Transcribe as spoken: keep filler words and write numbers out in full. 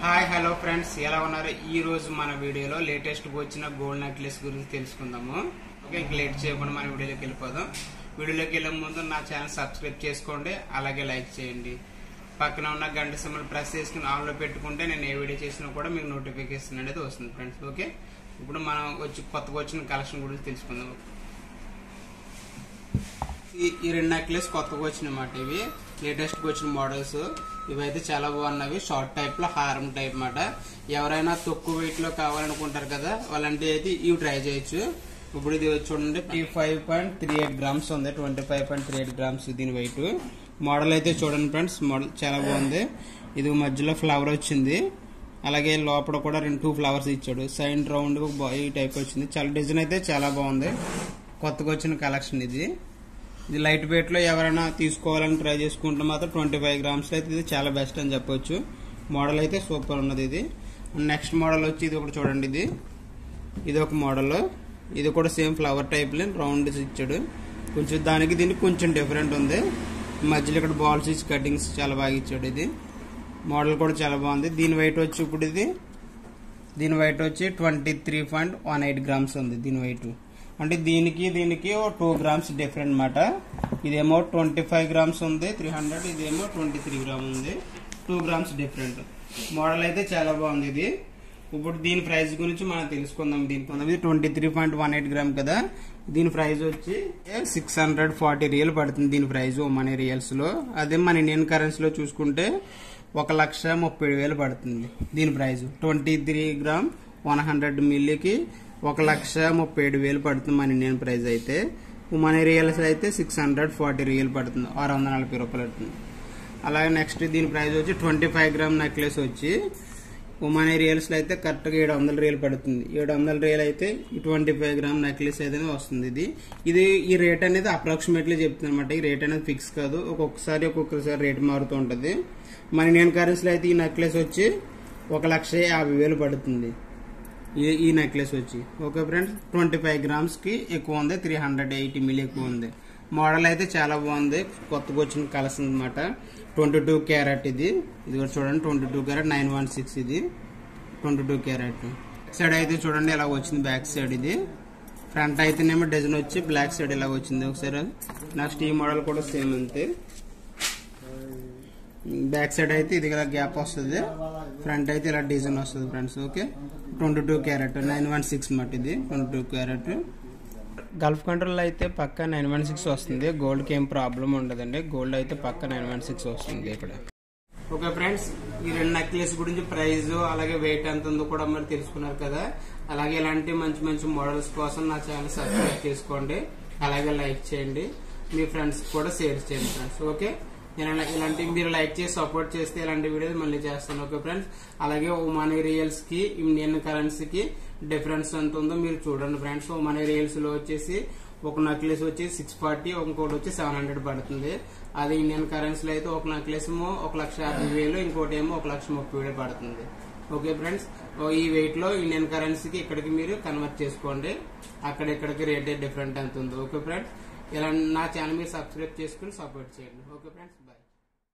Hi hello friends, ఎలా ఉన్నారు? ఈ రోజు మన వీడియోలో లేటెస్ట్ వచ్చిన గోల్డ్ నెక్లెస్ గురించి తెలుసుకుందాము. ఓకే, ఇంక లేట్ చేయకుండా మన వీడియోలోకి వెళ్ళిపోదాం. వీడియోలోకి వెళ్ళే ముందు నా ఛానల్ సబ్స్క్రైబ్ చేసుకోండి, అలాగే లైక్ చేయండి. పక్కన ఉన్న గంట సింబల్ ప్రెస్ చేసుకుని ఆన్ లో పెట్టుకుంటే నేను ఏ వీడియో చేసినా కూడా మీకు నోటిఫికేషన్ అనేది వస్తుంది ఫ్రెండ్స్. ఓకే, ఇప్పుడు మనం వచ్చి కొత్తగా వచ్చిన కలెక్షన్ గురించి తెలుసుకుందాం. ఈ రెండు నెక్లెస్ కొత్తగా వచ్చినమాట. ఇవి లేటెస్ట్ గా వచ్చిన మోడల్స్. ఇవైతే చాలా బాగున్నవి. షార్ట్ టైప్ లో హారం టైప్ మాట. ఎవరైనా తక్కువ వెయిట్ లో కావాలనుకుంటారు కదా, వాళ్ళంటే అయితే ఇవి ట్రై చేయొచ్చు. ఇప్పుడు ఇది చూడండి, twenty five point three eight grams ఉంది. Twenty five point three eight grams దీని వెయిట్. మోడల్ అయితే చూడండి ఫ్రెండ్స్, మోడల్ చాలా బాగుంది. ఇది మధ్యలో ఫ్లవర్ వచ్చింది, అలాగే లోపల కూడా రెండు టూ ఫ్లవర్స్ ఇచ్చాడు. సైడ్ రౌండ్ ఈ టైప్ వచ్చింది. చాలా డిజైన్ అయితే చాలా బాగుంది. కొత్తగా వచ్చిన కలెక్షన్ ఇది. ఇది లైట్ వెయిట్ లో ఎవరైనా తీసుకోవాలని ట్రై చేసుకుంటే మాత్రం ట్వంటీ ఫైవ్ గ్రామ్స్ అయితే ఇది చాలా బెస్ట్ అని చెప్పొచ్చు. మోడల్ అయితే సూపర్ ఉన్నది ఇది. నెక్స్ట్ మోడల్ వచ్చి ఇది ఒకటి చూడండి. ఇది ఇది ఒక మోడల్. ఇది కూడా సేమ్ ఫ్లవర్ టైప్ లో రౌండ్ ఇచ్చాడు. కొంచెం దానికి దీనికి కొంచెం డిఫరెంట్ ఉంది. మధ్యలో ఇక్కడ బాల్స్ ఇచ్చి కటింగ్స్ చాలా బాగా ఇచ్చాడు. ఇది మోడల్ కూడా చాలా బాగుంది. దీని వెయిట్ వచ్చి ఇప్పుడు ఇది దీని వెయిట్ వచ్చి twenty three point one eight grams ఉంది. దీని వెయిట్ అంటే దీనికి దీనికి టూ గ్రామ్స్ డిఫరెంట్ మాట. ఇదేమో ట్వంటీ ఫైవ్ గ్రామ్స్ ఉంది త్రీ హండ్రెడ్, ఇదేమో ట్వంటీ త్రీ గ్రామ్ ఉంది, టూ గ్రామ్స్ డిఫరెంట్. మోడల్ అయితే చాలా బాగుంది ఇది. ఇప్పుడు దీని ప్రైస్ గురించి మనం తెలుసుకుందాం. దీనికి ఇది twenty three point one eight gram కదా. దీని ప్రైస్ వచ్చి సిక్స్ హండ్రెడ్ ఫార్టీ రియల్ పడుతుంది. దీని ప్రైస్ మనీ రియల్స్ లో. అదే మన ఇండియన్ కరెన్సీలో చూసుకుంటే ఒక లక్ష ముప్పై వేలు పడుతుంది. దీని price twenty three gram one hundred మిల్లీకి ఒక లక్ష ముప్పై ఏడు వేలు పడుతుంది మన ఇండియన్ ప్రైస్ అయితే. మనీ రియల్స్ అయితే సిక్స్ హండ్రెడ్ ఫార్టీ రియల్ పడుతుంది, ఆరు వందల నలభై రూపాయలు పడుతుంది. అలాగే నెక్స్ట్ దీని ప్రైస్ వచ్చి ట్వంటీ ఫైవ్ గ్రామ్ నెక్లెస్ వచ్చి మనీ రియల్స్ లో అయితే కరెక్ట్ గా ఏడు వందల రియల్ పడుతుంది. ఏడు వందల రియల్ అయితే ట్వంటీ ఫైవ్ గ్రామ్ నెక్లెస్ అయితే వస్తుంది. ఇది ఇది ఈ రేట్ అనేది అప్రాక్సిమేట్లీ చెప్తుంది అనమాట. ఈ రేట్ అనేది ఫిక్స్ కాదు, ఒక్కొక్కసారి ఒక్కొక్కసారి రేట్ మారుతూ ఉంటది. మన ఇండియన్ కరెన్సీలో అయితే ఈ నెక్లెస్ వచ్చి ఒక లక్ష యాభై వేలు పడుతుంది ఈ నెక్లెస్ వచ్చి. Okay friends, twenty five grams కి ఎక్కువ ఉంది, త్రీ హండ్రెడ్ ఎయిటీ మిల్లీ ఎక్కువ ఉంది. మోడల్ అయితే చాలా బాగుంది. కొత్తగా వచ్చిన కలర్స్ అనమాట. ట్వంటీ టూ క్యారెట్ ఇది ఇది కూడా చూడండి. Twenty two carat nine one six ఇది ట్వంటీ టూ క్యారెట్. సైడ్ అయితే చూడండి ఎలా వచ్చింది బ్యాక్ సైడ్. ఇది ఫ్రంట్ అయితేనేమో డిజైన్ వచ్చి బ్లాక్ సైడ్ ఇలా వచ్చింది. ఒకసారి నెక్స్ట్ ఈ మోడల్ కూడా సేమ్ అంతే. బ్యాక్ సైడ్ అయితే ఇది ఇలా గ్యాప్ వస్తుంది, ఫ్రంట్ అయితే ఇలా డిజైన్ వస్తుంది friends. Okay, twenty two carat nine one six మాట. ఇది ట్వంటీ టూ క్యారెట్. గల్ఫ్ కంట్రీలో అయితే పక్క నైన్ వన్ సిక్స్ వస్తుంది. గోల్డ్ కి ఏం ప్రాబ్లం ఉండదండి. గోల్డ్ అయితే పక్క నైన్ వన్ సిక్స్ వస్తుంది ఇక్కడ. ఓకే ఫ్రెండ్స్, ఈ రెండు నెక్లెస్ గురించి ప్రైస్ అలాగే వెయిట్ ఎంత ఉందో కూడా మరి తెలుసుకున్నారు కదా. అలాగే ఇలాంటి మంచి మంచి మోడల్స్ కోసం నా ఛానల్ సబ్స్క్రైబ్ చేసుకోండి, అలాగే లైక్ చేయండి, మీ ఫ్రెండ్స్ కూడా షేర్ చేయండి ఫ్రెండ్స్. ఓకే, నేను ఇలాంటి మీరు లైక్ చేసి సపోర్ట్ చేస్తే ఇలాంటి వీడియోస్ మళ్ళీ చేస్తాను. ఓకే ఫ్రెండ్స్, అలాగే మనీ రియల్స్ కి ఇండియన్ కరెన్సీకి డిఫరెన్స్ ఎంత ఉందో మీరు చూడండి ఫ్రెండ్స్. మనీ రియల్స్ లో వచ్చేసి ఒక నెక్లెస్ వచ్చి సిక్స్ ఫార్టీ, ఇంకోటి వచ్చి సెవెన్ హండ్రెడ్ పడుతుంది. అది ఇండియన్ కరెన్సీలో అయితే ఒక నెక్లెస్ ఏమో ఒక లక్ష యాభై వేలు, ఇంకోటి ఏమో ఒక లక్ష ముప్పై వేలు పడుతుంది. ఓకే ఫ్రెండ్స్, ఈ వెయిట్ లో ఇండియన్ కరెన్సీకి ఇక్కడికి మీరు కన్వర్ట్ చేసుకోండి. అక్కడ ఇక్కడికి రేట్ డిఫరెంట్ ఎంత ఉందో. ఓకే ఫ్రెండ్స్, ఇలా నా ఛానల్ మీరు సబ్స్క్రైబ్ చేసుకుని సపోర్ట్ చేయండి. Okay friends, bye.